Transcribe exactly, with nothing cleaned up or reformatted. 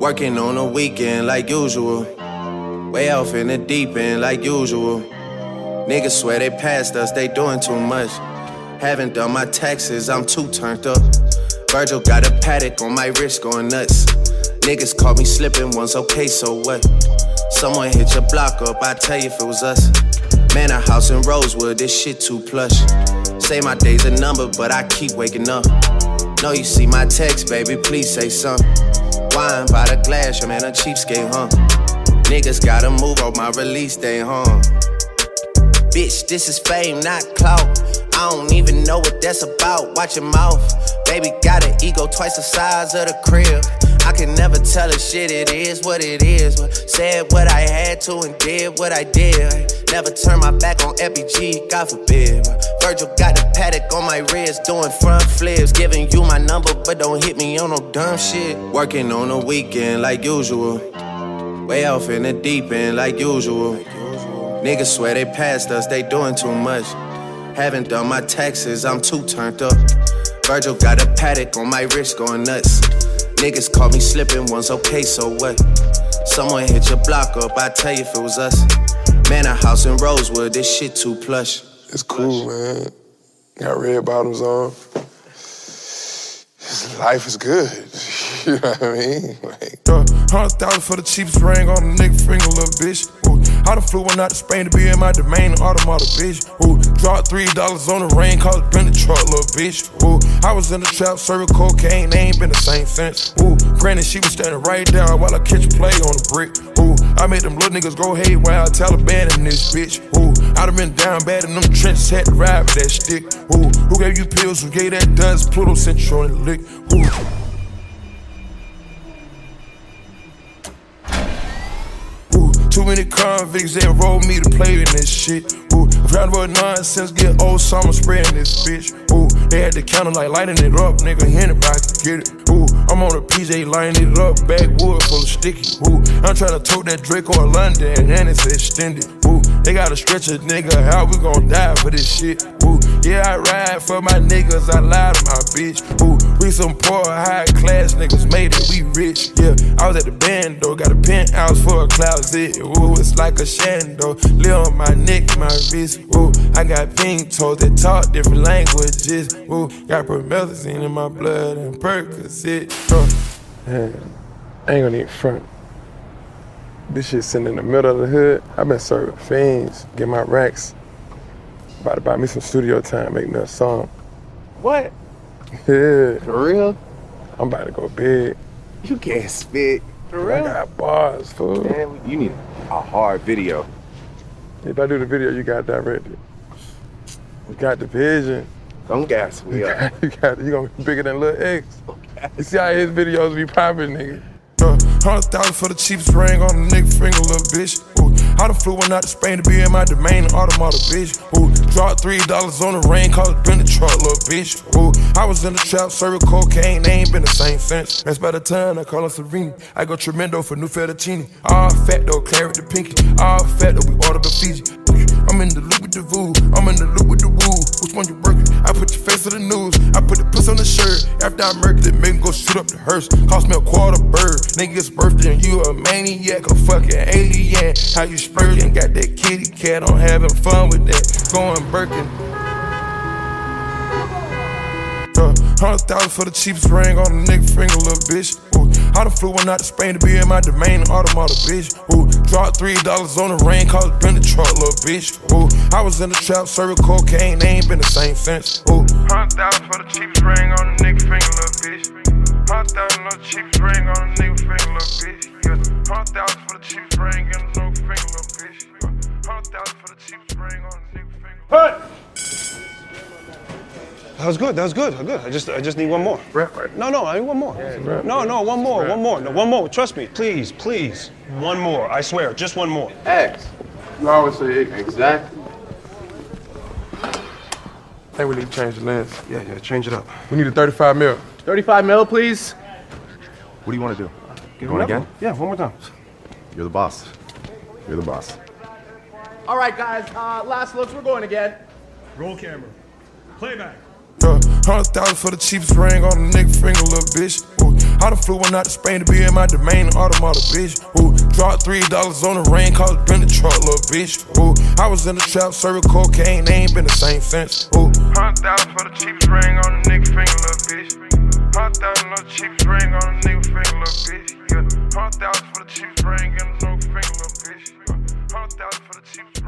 Working on the weekend like usual. Way off in the deep end like usual. Niggas swear they passed us, they doing too much. Haven't done my taxes, I'm too turned up. Virgil got a paddock on my wrist going nuts. Niggas caught me slipping once, okay, so what? Someone hit your block up, I tell you if it was us. Man, a house in Rosewood, this shit too plush. Say my day's a number, but I keep waking up. Know you see my text, baby, please say something. Wine by the glass, your man a cheapskate, huh? Niggas gotta move on my release day, huh? Bitch, this is fame, not clout. I don't even know what that's about, watch your mouth. Baby got an ego twice the size of the crib. I can never tell a shit, it is what it is. But said what I had to and did what I did. Never turn my back on F B G, God forbid. Virgil got the paddock on my wrist, doing front flips. Giving you my number, but don't hit me on no dumb shit. Working on the weekend like usual. Way off in the deep end like usual. Niggas swear they passed us, they doing too much. Haven't done my taxes, I'm too turned up. Virgil got a paddock on my wrist going nuts. Niggas caught me slipping once, okay, so what? Someone hit your block up, I tell you if it was us. Man, a house in Rosewood, this shit too plush. It's cool, man. Got red bottoms on. Life is good. You know what I mean? Like, uh, Hundred thousand for the cheapest ring on a nigga finger, little bitch. Ooh, I done flew one out to Spain to be in my domain, automata, bitch. Ooh, dropped three dollars on the rain, cause it been the truck, little bitch. Ooh, I was in the trap, serving cocaine, they ain't been the same since. Ooh, granted, she was standing right there while I catch a play on the brick. Ooh, I made them little niggas go haywire, Taliban in this bitch. Ooh, I done been down bad in them trenches, had to ride with that stick. Ooh, who gave you pills, who gave that dust? Pluto sent you on the lick. Ooh. Too many convicts that enrolled me to play in this shit. Ooh, round about nonsense, get old summer spreading this bitch. Ooh, they had the counter like lighting it up, nigga, anybody can get it. Ooh, I'm on a P J lining it up, backwood full of sticky. Ooh, I'm trying to tote that Draco or London, and it's extended. Ooh, they gotta stretch a nigga out, we gon' die for this shit. Ooh, yeah, I ride for my niggas, I lie to my bitch. Ooh, we some poor, high class niggas made it, we rich. Yeah, I was at the band though, got a penthouse for a closet. Ooh, it's like a shando, live on my neck, my wrist. Ooh, I got pink toes that talk different languages. Ooh, got promethazine in my blood and Percocet. Uh. Man, I ain't gonna even front. This shit sitting in the middle of the hood. I've been serving fiends, get my racks. About to buy me some studio time, make me a song. What? Yeah. For real? I'm about to go big. You can't spit. For real? I got bars, fool. Man, you need a hard video. If I do the video, you got directed. You got the vision. Don't gas me up. You got, you gonna be bigger than Lil X. Okay. You see how his videos be popping, nigga. Uh, Hundred thousand for the cheapest ring on a nigga finger, little bitch. Ooh, I done flew one out to Spain to be in my domain, automata, bitch. Ooh, dropped three dollars on the rain, cause it been the truck, little bitch. Ooh, I was in the trap, serving cocaine, they ain't been the same since. That's by the time I call her Serene. I go tremendo for new fettuccine. All fat though, claret the pinky. All fat though, we order the Fiji. I'm in the loop with the voo, I'm in the loop with the woo. Which one you working? I put your face on the news, I put the puss on the shirt. After I murked it, make him go shoot up the hearse. Cost me a quarter bird. Nigga's birthday and you a maniac, a fucking alien. How you spurting? Got that kitty cat, I'm having fun with that. Going Birkin. Uh, Hundred thousand for the cheapest ring on a nigga finger, little bitch. Ooh, I done flew one out to Spain to be in my domain, automata, bitch. Ooh, dropped three dollars on the rain, cause it been the truck, little bitch. Ooh, I was in the trap, serving cocaine, they ain't been the same since. Ooh, hundred thousand for the cheapest ring on a nigga finger, little bitch. Hundred thousand for the cheapest ring on a nigga finger, little bitch. Yeah, hundred thousand for the cheapest ring on a nigga finger, little bitch. Hundred thousand for the cheapest ring on a nigga finger. Put. That was good, that was good, good. I just I just need one more. Rap right. No, no, I need one more. Yeah, rap, no, rap. no, one more, Rap. one more. No, one more. Trust me, please, please. One more, I swear, just one more. X. You always say X. Exactly. I think we need to change the lens. Yeah, yeah, change it up. We need a thirty-five mil. thirty-five mil, please. What do you want to do? Give Going another again? one. Yeah, one more time. You're the boss. You're the boss. All right, guys, uh, last looks, we're going again. Roll camera. Playback. Uh, Hundred thousand for the cheapest ring on a nigga finger, little bitch. Ooh, I done flew one out to Spain to be in my domain, automata, bitch. Ooh, dropped three dollars on the rain, cause it been the truck, little bitch. Ooh, I was in the trap, serving cocaine, they ain't been the same since. Ooh, hundred thousand for the cheapest ring on the nigga finger, little bitch. Hundred thousand for the cheapest ring on the nigga finger, little bitch. Yeah, hundred thousand for the cheapest ring on the nigga finger, little bitch. Hundred thousand for the cheapest.